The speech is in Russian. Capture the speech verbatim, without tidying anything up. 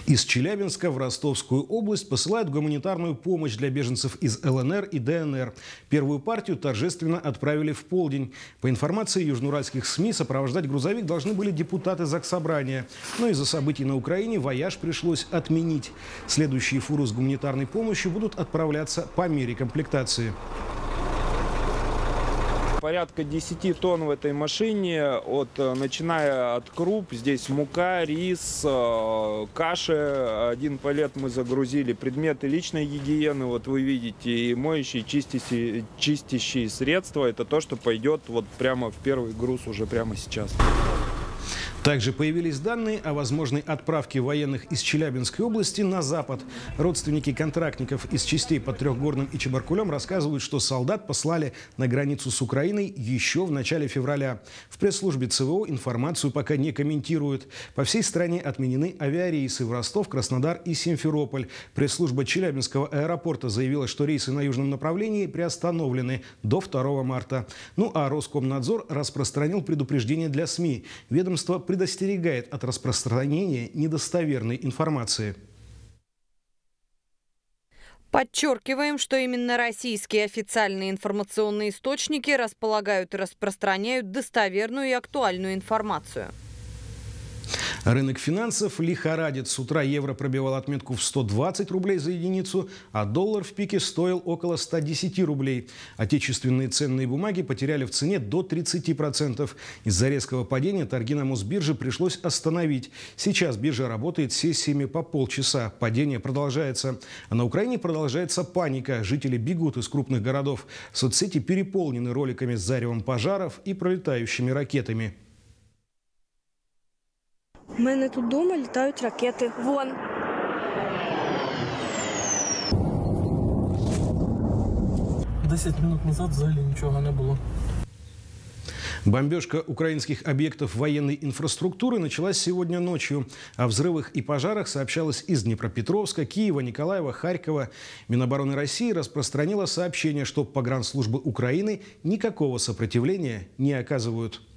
Из Челябинска в Ростовскую область посылают гуманитарную помощь для беженцев из эл эн эр и дэ эн эр. Первую партию торжественно отправили в полдень. По информации южноуральских СМИ, сопровождать грузовик должны были депутаты Заксобрания. Но из-за событий на Украине вояж пришлось отменить. Следующие фуры с гуманитарной помощью будут отправляться по мере комплектации. Порядка десяти тонн в этой машине, от, начиная от круп, здесь мука, рис, каши. Один палет мы загрузили, предметы личной гигиены, вот вы видите, и моющие, чистящие, чистящие средства. Это то, что пойдет вот прямо в первый груз уже прямо сейчас. Также появились данные о возможной отправке военных из Челябинской области на запад. Родственники контрактников из частей под Трехгорным и Чебаркулем рассказывают, что солдат послали на границу с Украиной еще в начале февраля. В пресс-службе цэ вэ о информацию пока не комментируют. По всей стране отменены авиарейсы в Ростов, Краснодар и Симферополь. Пресс-служба Челябинского аэропорта заявила, что рейсы на южном направлении приостановлены до второго марта. Ну а Роскомнадзор распространил предупреждение для СМИ. Ведомство предостерегает от распространения недостоверной информации. Подчеркиваем, что именно российские официальные информационные источники располагают и распространяют достоверную и актуальную информацию. Рынок финансов лихорадит. С утра евро пробивал отметку в сто двадцать рублей за единицу, а доллар в пике стоил около ста десяти рублей. Отечественные ценные бумаги потеряли в цене до тридцати процентов. Из-за резкого падения торги на Мосбирже пришлось остановить. Сейчас биржа работает сессиями по полчаса. Падение продолжается. А на Украине продолжается паника. Жители бегут из крупных городов. Соцсети переполнены роликами с заревом пожаров и пролетающими ракетами. У мене тут вдома літають ракети. Вон. десять минут назад взагалі нічого не було. Бомбежка украинских объектов военной инфраструктуры началась сегодня ночью. О взрывах и пожарах сообщалось из Днепропетровска, Киева, Николаева, Харькова. Минобороны России распространила сообщение, что погранслужбы Украины никакого сопротивления не оказывают.